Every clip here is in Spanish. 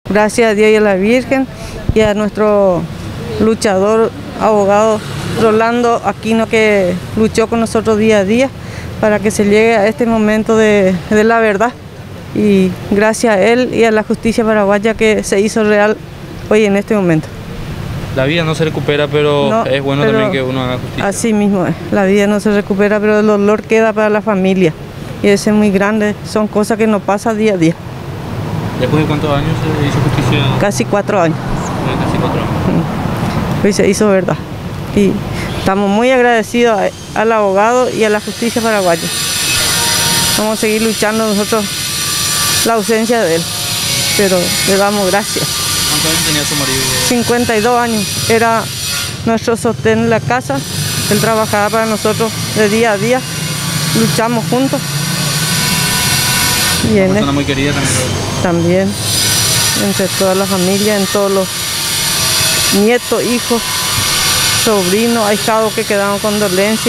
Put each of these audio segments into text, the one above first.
Gracias a Dios y a la Virgen y a nuestro luchador, abogado Rolando Aquino, que luchó con nosotros día a día para que se llegue a este momento de la verdad. Y gracias a él y a la justicia paraguaya que se hizo real hoy en este momento. La vida no se recupera, pero No, es bueno también que uno haga justicia. Así mismo es, la vida no se recupera, pero el dolor queda para la familia. Y ese es muy grande, son cosas que nos pasan día a día. ¿Después de cuántos años se hizo justicia? Casi 4 años. Casi 4 años. Hoy se hizo verdad. Y estamos muy agradecidos al abogado y a la justicia paraguaya. Vamos a seguir luchando nosotros la ausencia de él, pero le damos gracias. ¿Cuántos años tenía su marido? 52 años, era nuestro sostén en la casa, él trabajaba para nosotros de día a día, luchamos juntos. Y Una persona muy querida también, entre toda la familia, en todos los nietos, hijos, sobrinos, ahijados que quedaron con dolencias.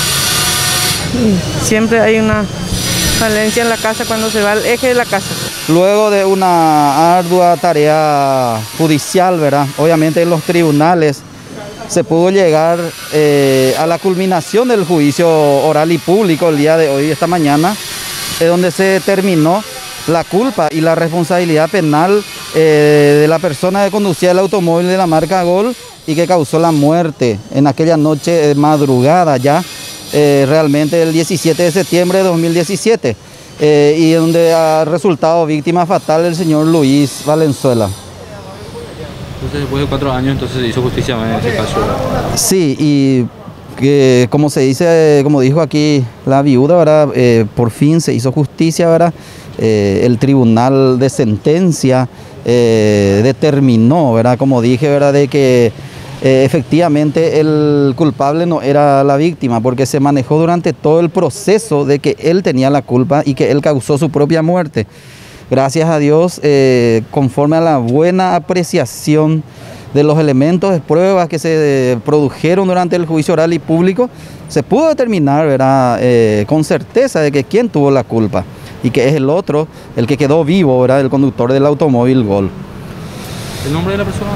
Y siempre hay una falencia en la casa cuando se va al eje de la casa. Luego de una ardua tarea judicial, ¿verdad? Obviamente en los tribunales se pudo llegar a la culminación del juicio oral y público el día de hoy, esta mañana, donde se determinó la culpa y la responsabilidad penal de la persona que conducía el automóvil de la marca Gol y que causó la muerte en aquella noche madrugada ya, realmente el 17 de septiembre de 2017, y donde ha resultado víctima fatal el señor Luis Valenzuela. Entonces después de 4 años entonces se hizo justicia en ese caso. Sí, y que como se dice, como dijo aquí la viuda, ¿verdad? Por fin se hizo justicia, ¿verdad? El tribunal de sentencia determinó, ¿verdad? Como dije, ¿verdad? De que efectivamente el culpable no era la víctima, porque se manejó durante todo el proceso de que él tenía la culpa y que él causó su propia muerte. Gracias a Dios, conforme a la buena apreciación de los elementos de pruebas que se produjeron durante el juicio oral y público, se pudo determinar, ¿verdad? Con certeza de que quién tuvo la culpa y que es el otro, el que quedó vivo, ¿verdad? El conductor del automóvil Gol. ¿El nombre de la persona?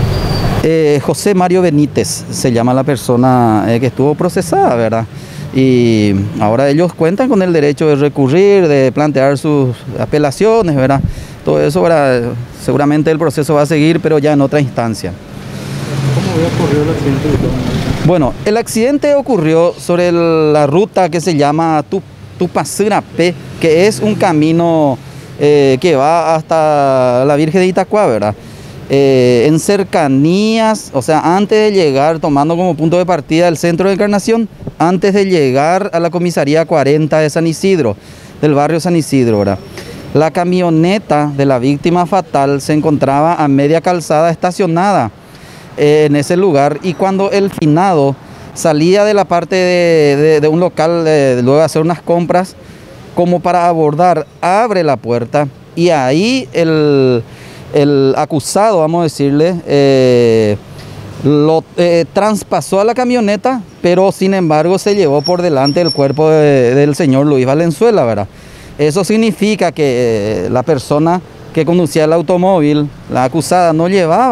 José Mario Benítez se llama la persona que estuvo procesada, ¿verdad? Y ahora ellos cuentan con el derecho de recurrir, de plantear sus apelaciones, ¿verdad? Todo eso, ¿verdad? Seguramente el proceso va a seguir, pero ya en otra instancia. ¿Cómo había ocurrido el accidente? Bueno, el accidente ocurrió sobre la ruta que se llama Tupacirapé, que es un camino que va hasta la Virgen de Itacuá, ¿verdad? En cercanías, o sea, antes de llegar, tomando como punto de partida el centro de Encarnación, antes de llegar a la comisaría 40 de San Isidro, del barrio San Isidro, ¿verdad? La camioneta de la víctima fatal se encontraba a media calzada estacionada en ese lugar, y cuando el finado salía de la parte de un local, luego de hacer unas compras, como para abordar, abre la puerta y ahí el acusado, vamos a decirle, lo traspasó a la camioneta, pero sin embargo se llevó por delante el cuerpo del señor Luis Valenzuela, ¿verdad? Eso significa que la persona que conducía el automóvil, la acusada, no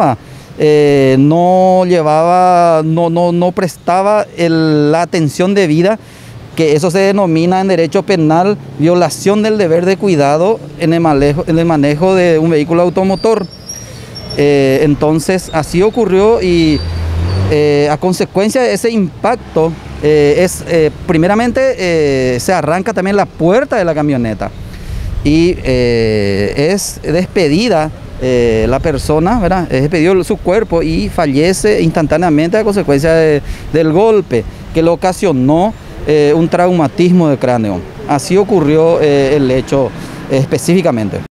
prestaba la atención debida, que eso se denomina en derecho penal violación del deber de cuidado en el manejo de un vehículo automotor. Entonces así ocurrió, y a consecuencia de ese impacto primeramente se arranca también la puerta de la camioneta y es despedida la persona, ¿verdad? Es despedido su cuerpo y fallece instantáneamente a consecuencia del golpe que le ocasionó un traumatismo de cráneo. Así ocurrió el hecho específicamente.